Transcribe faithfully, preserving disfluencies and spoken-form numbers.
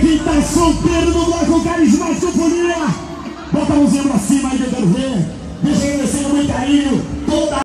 Quem tá solteiro no bloco carismático folia, bota a mãozinha pra cima aí que eu quero ver. Deixa eu agradecer com muito carinho toda